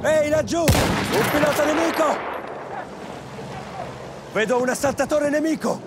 Ehi, laggiù! Un pilota nemico! Vedo un assaltatore nemico!